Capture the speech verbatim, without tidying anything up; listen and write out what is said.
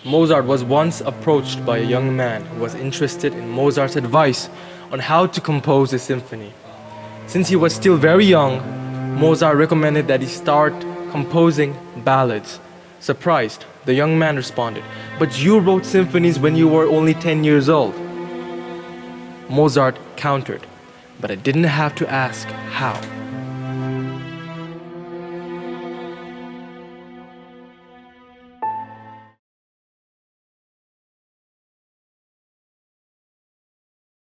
Mozart was once approached by a young man who was interested in Mozart's advice on how to compose a symphony. Since he was still very young, Mozart recommended that he start composing ballads. Surprised, the young man responded, "But you wrote symphonies when you were only ten years old." Mozart countered, "But I didn't have to ask how."